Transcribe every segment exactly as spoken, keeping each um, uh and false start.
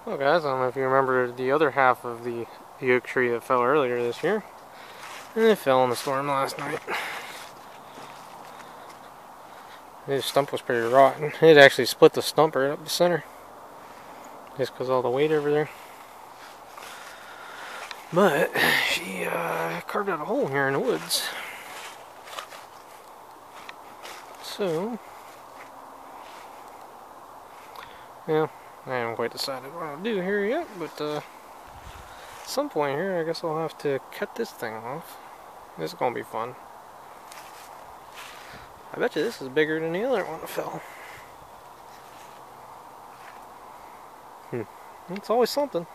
Well guys, I don't know if you remember the other half of the, the oak tree that fell earlier this year. And it fell in the storm last night. His stump was pretty rotten. It actually split the stump right up the center. Just because all the weight over there. But she uh, carved out a hole here in the woods. So, yeah, I haven't quite decided what I'll do here yet, but uh, at some point here I guess I'll have to cut this thing off. This is going to be fun. I bet you this is bigger than the other one that fell. Hmm. It's always something.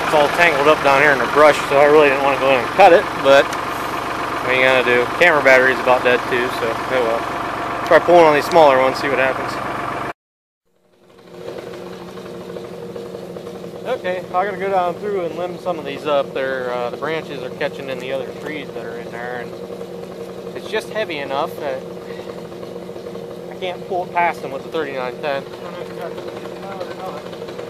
it's all tangled up down here in the brush, so I really didn't want to go in and cut it, but what are you gonna do? Camera battery's about dead too, so oh well. Try pulling on these smaller ones, see what happens. Okay, I gotta go down through and limb some of these up. There, uh, the branches are catching in the other trees that are in there, and it's just heavy enough that I can't pull it past them with the thirty-nine ten. I don't know if you guys can know it or not.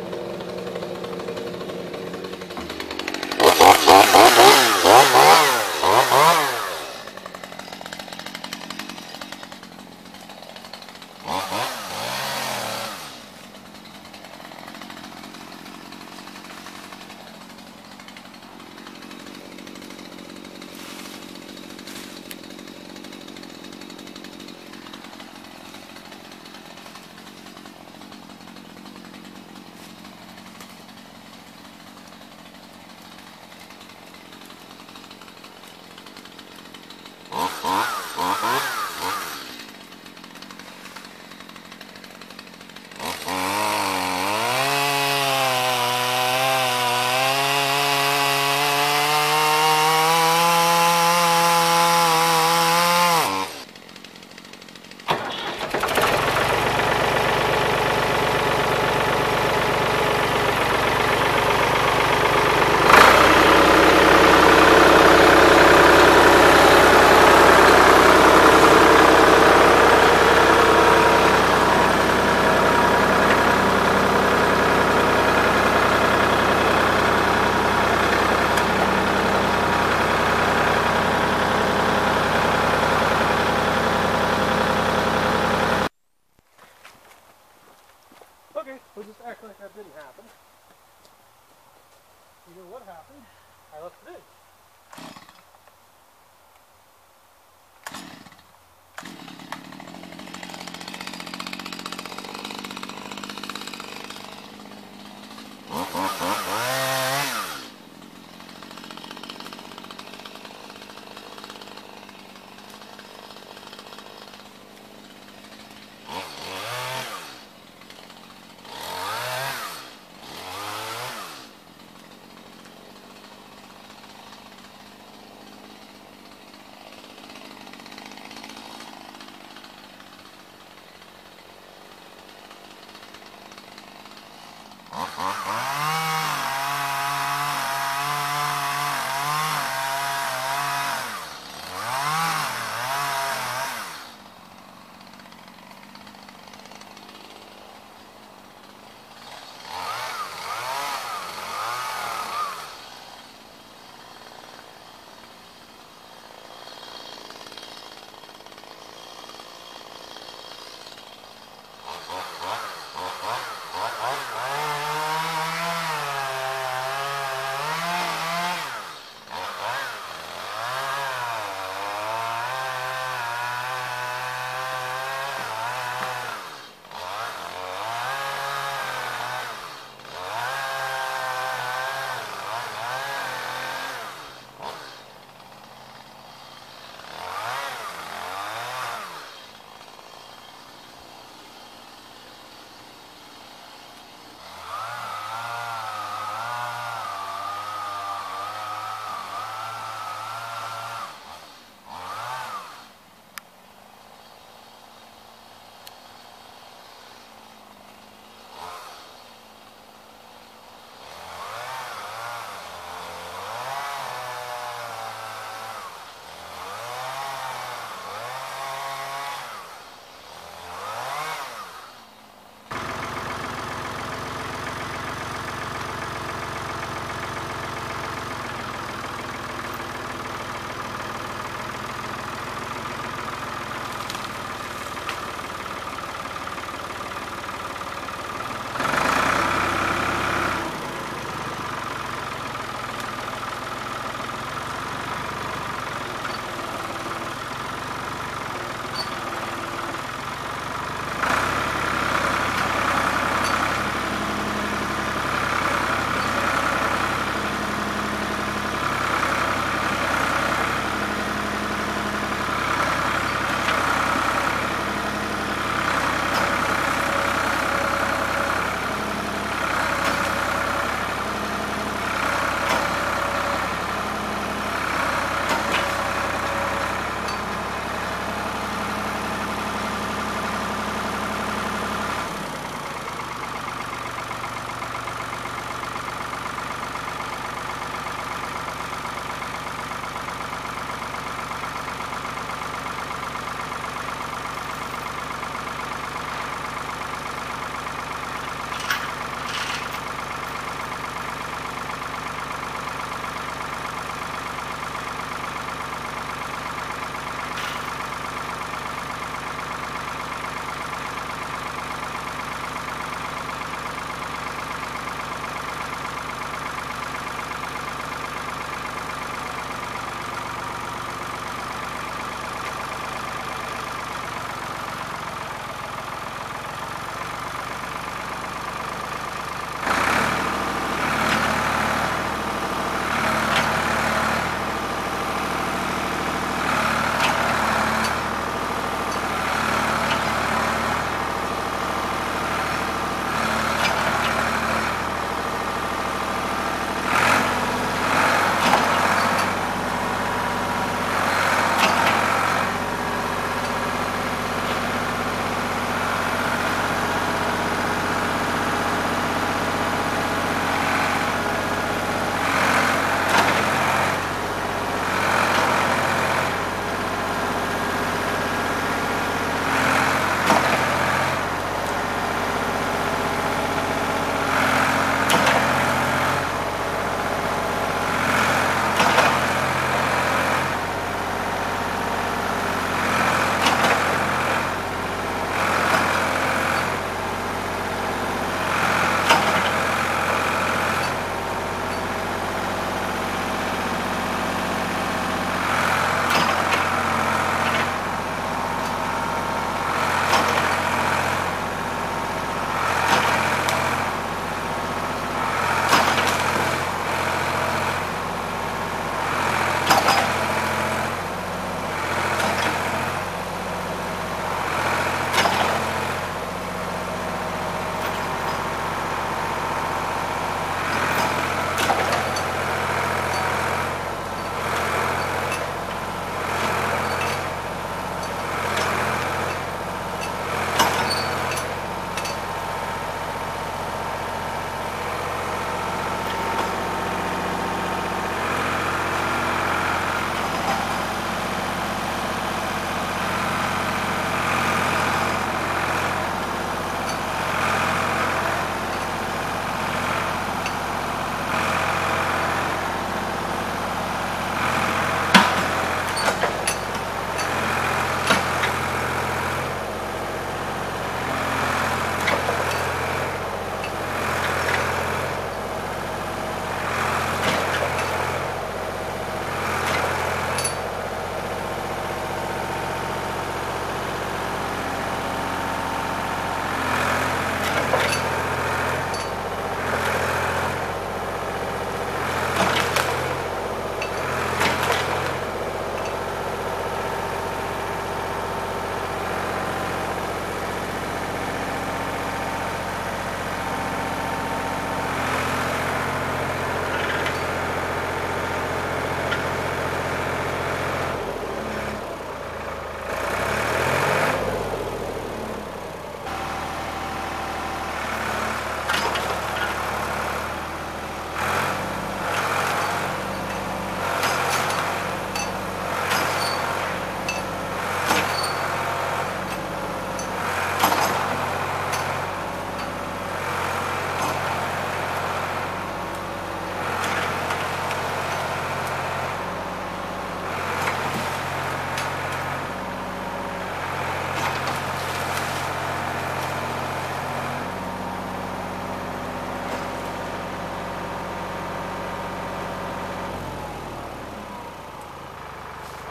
Okay, we'll just act like that didn't happen. You know what happened? I left it in.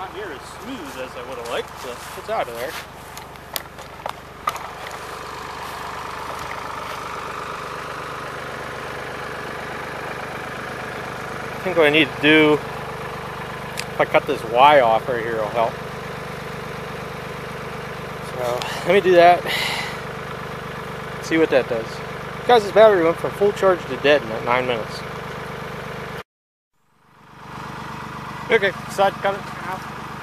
not near as smooth as I would have liked, but it's out of there. I think what I need to do, if I cut this Y off right here, will help. So let me do that. See what that does. Guys, this battery went from full charge to dead in that nine minutes. Okay, decide to cut it now.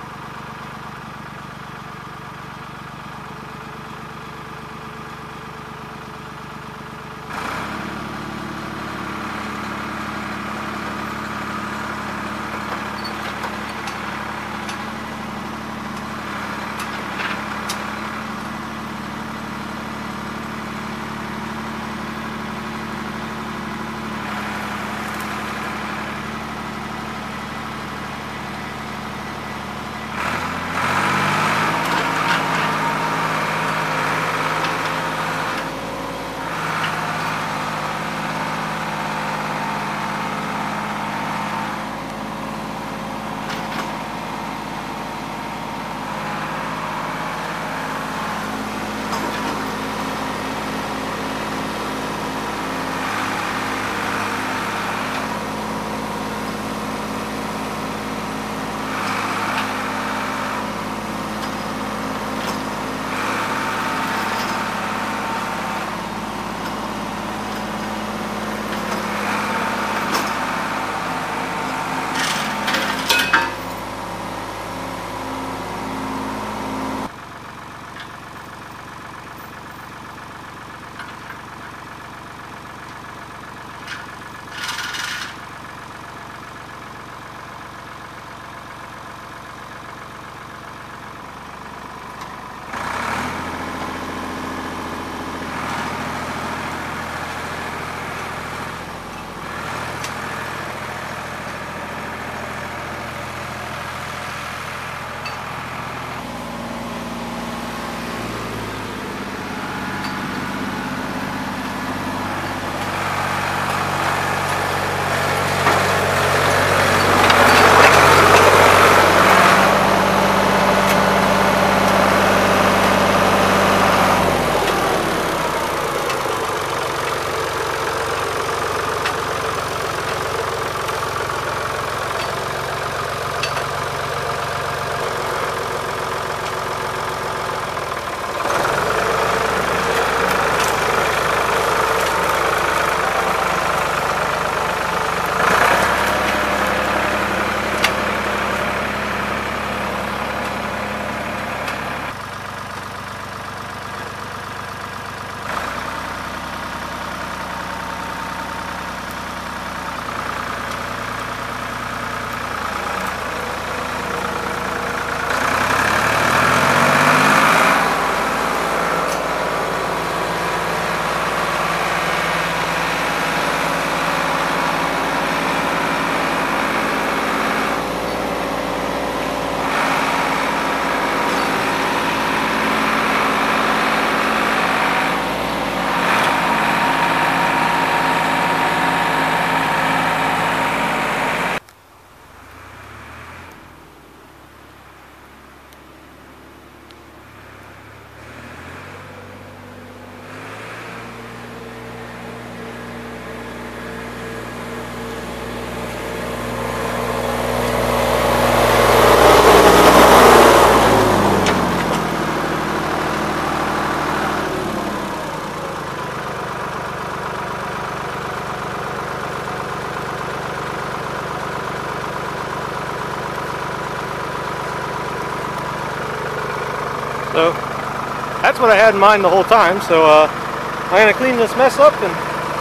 So that's what I had in mind the whole time. So uh, I'm going to clean this mess up and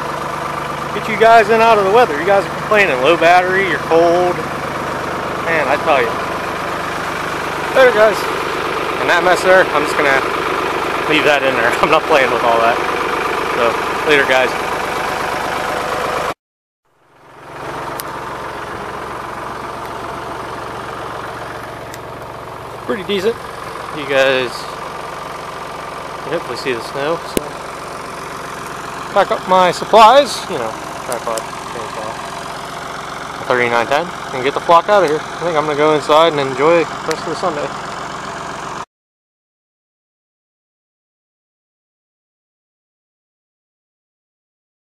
get you guys in out of the weather. You guys are complaining, low battery, you're cold. Man, I tell you. Later, guys. And that mess there, I'm just going to leave that in there. I'm not playing with all that. So, later, guys. Pretty decent. You guys can hopefully see the snow. So, pack up my supplies, you know, tripod, chainsaw, thirty-nine ten and get the flock out of here. I think I'm going to go inside and enjoy the rest of the Sunday.